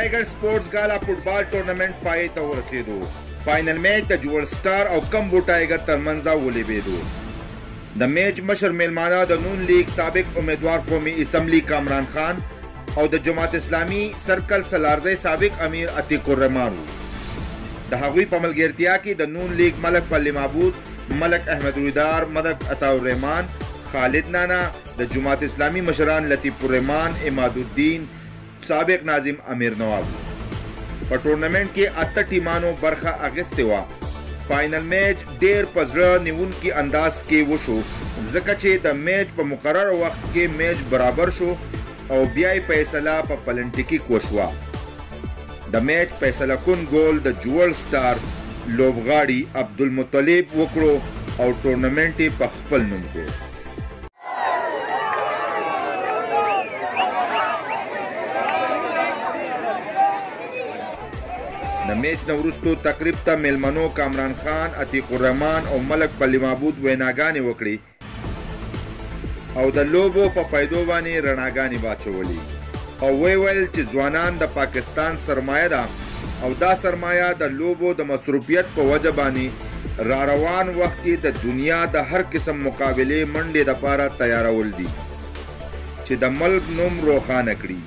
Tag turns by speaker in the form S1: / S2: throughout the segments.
S1: Tiger sports gala football tournament पाए ته ورسېدو. Final match د جوړ star او کمبو tiger ترمنځ ولوبېدو. د میچ مشر میلمانه د نون لیگ سابق امیدوار قومی اسمبلی کامران خان او د جماعت اسلامی سرکل سلارزی سابق امیر عتیق الرحمان وو. د هغوی په ملګرتیا کې د نون لیگ ملک پلی معبود، ملک احمد رویدار، ملک عطا الرحمان، خالد نانا، د جماعت اسلامی مشران لطیف الرحمان، اماد الدین، سابق ناظم امیر نواز. په ټورنمنٹ کې 8 ټیمانو برخه اخیستې وه. فائنل میچ ډیر په زړه نیونکي انداز کې وشو ځکه چې د میچ په مقرر وخت کې میچ برابر شو او بیا یې فیصله په پلنټي کیک وشوه. د میچ فیصله کن ګول د جوړ سٹار لوبغاړي عبدالمطلب وکړو او ټورنمنٹ یې په خپل نوم کړ. د میچ نه وروستو تقریب ته میلمنو کامران خان، عتیق الرحمان او ملک پلی معبود ویناګانې وکړي او د لوبو په پیدو باندې رڼاګانې واچولې او ویل چې ځوانان د پاکستان سرمایه ده او دا سرمایه د لوبو د مصروفیت په وجه باندې را روان وخت کې د دنیا د هر قسم مقابلې منډې دپاره تیارول دي چې د ملک نوم روښانه کړي.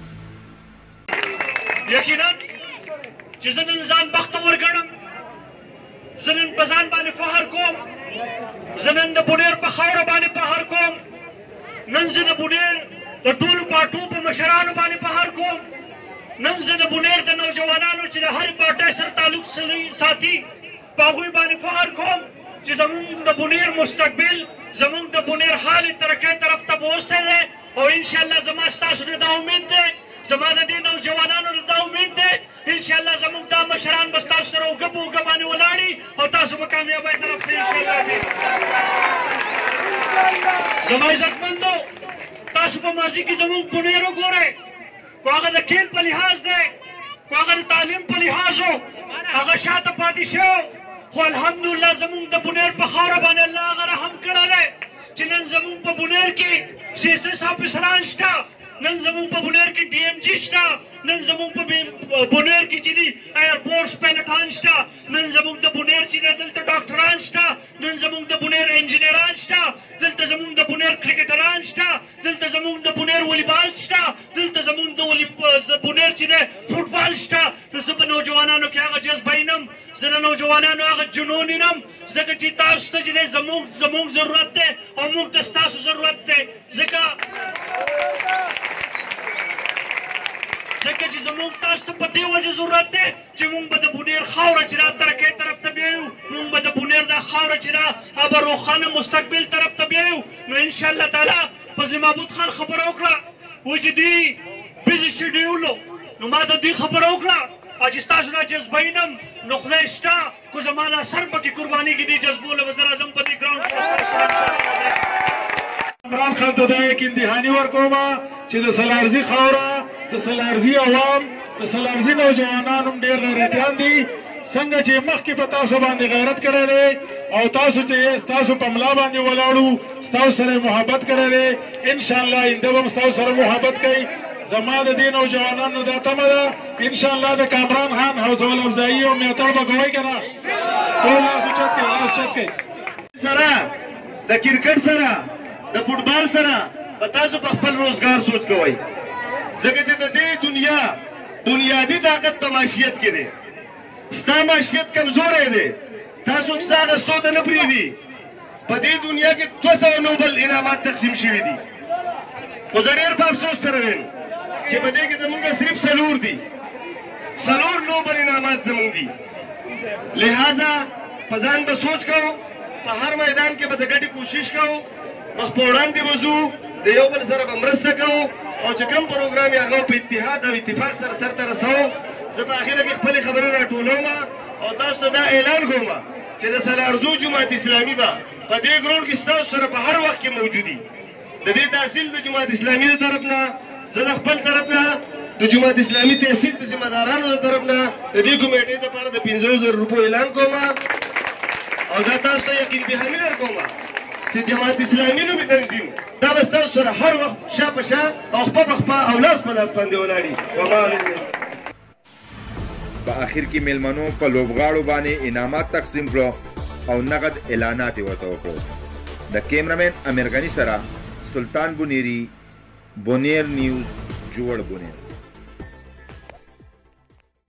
S2: یقینا چې زه نن ځان بختور ګڼم، زه نن په ځان باندې فخر کوم، زه نن د بونیر په خاوره باندې فخر کوم، نن زه د بونیر د ټولو پارټو په مشرانو باندې فخر کوم، نن زه د بونیر د نوجوانانو چې د هرې پارټۍ سره تعلق ساتي په هغوی باندې فخر کوم چې زموږ د بونیر مستقبل، زموږ د بونیر حال ترقۍ طرف ته بوستی دی او انشاءالله زما ستاسو نه دا امید دی، زما د دې نوجوانانو نه دا امید دی انشاءالله زموږ دا مشران به ستاسو سره اوږه په اوږه باندې ولاړي او تاسو به کامیابۍ طرف ته انشاءالله ځئ. زما عزتمندو، تاسو په ماضي کې زموږ بونیر وګورئ، که هغه د کیل په لحاظ دی، که هغه د تعلیم په لحاظ و، هغه شاته پاتې شوی خو الحمدلله زموږ د بونیر په خاوره باندې الله هغه رحم کړی دی چې نن زموږ په بونیر کې CSS افسران شته، نن زموږ په بونیر کې DMG شته، نن زموږ په بونیر کې چې دي ایرفورس پایلټان شته، نن زموږ د بونیر چې دی دلته ډاکټران شته، نن زموږ د بونیر انجینران شته، دلته زموږ د بونیر کرکټران شته، دلته زموږ د بونیر والیبال شته، دلته زموږ د بونیر چې دی فوټبال شته. نو زه په نوجوانانو کې هغه جذبه ینم، زه د نوجوانانو هغه جنون ینم ځکه چې تاسو ته چې دی زموږ ضرورت دی او موږ ته ستاسو ضرورت دی ځکه چې زموږ تاسو ته په دې وجه ضرورت دی چې موږ به د بونیر خاوره چې دا ترقۍ طرف ته بیایو، موږ به د بونیر دا خاوره چې دا به روښانه مستقبل طرف ته بیایو. نو انشاءالله تعالی فضل محمود خان خبره وکړه وایي چې دوی بیزي شیډیول نو ما ته دوی خبره وکړه چې ستاسو دا جذبه ینم نو خدای شته که زما دا سر پکې قربانېږي دې جذبو له وزیر اعظم په دې ګراونډ کې
S3: عمران خان ته دا یک امتحاني ورکوم چې د سلارزي خاوره، د سلارزي عوام، د سلارزي نوجوانان هم ډېر غیرتیان دي. څنګه چې مخکې په تاسو باندې غیرت کړی دی او تاسو چې ستاسو په ملا باندې ولاړو ستاسو سره محبت کړی دی، انشاءالله آینده به هم ستاسو سره محبت کوي. زما د دې نوجوانانو دا تمه ده انشاءالله د کامران خان حوصله افزایي او ملاتړ به کوئ که نه؟ ټول لاس اوچت کړئ، لاس اوچت کړئ.
S4: سره د کرکټ سره د فوټبال سره به تاسو په خپل روزګار سوچ کوئ ځکه چې د دې دنیا بنیادي طاقت په معیشت کې دی. ستا معیشت کمزوری دی، تاسو څه اخیستو ته نه پرېږدي. په دې دنیا کې 200 نوبل انعامات تقسیم شوي دي خو زه ډېر په افسوس سره وایم چې په دې کې زمونږ صرف 4 دي، 4 نوبل انعامات زمونږ دي. لہذا په ځان به سوچ کوو، په هر میدان کې به د ګټې کوشش کوو، مخ په وړاندې به ځو، د یو بل سره به مرسته کوو او چې کوم پروګرام یې هغه په اتحاد او اتفاق سره سرته رسوو. زه په اخره کې خپلې خبرې راټولوم او تاسو ته دا اعلان کوم چې د سلارزو جماعت اسلامي به په دې ګراونډ کې ستاسو سره په هر وخت کې موجودي. د دې تحصیل د جماعت اسلامي د طرف نه، زه د خپل طرف نه د جماعت اسلامي تحصیل د ذمه دارانو د طرف نه د دې کمیټې دپاره د 50,000 روپیو اعلان کوم او دا تاسو ته یقین دهاني درکوم چې جماعت اسلامي نومي تنظیم دا به ستاسو سره هر وخت شا په شا او خپه په خپه او لاس په لاس باندې ولاړي.
S1: په اخر کې میلمنو په لوبغاړو باندې انعامات تقسیم کړو او نقد اعلانات یې ورته وکړو. د کیمرامین امیر غني سره سلطان بونیری، بونیر نیوز، جوړ بونیر.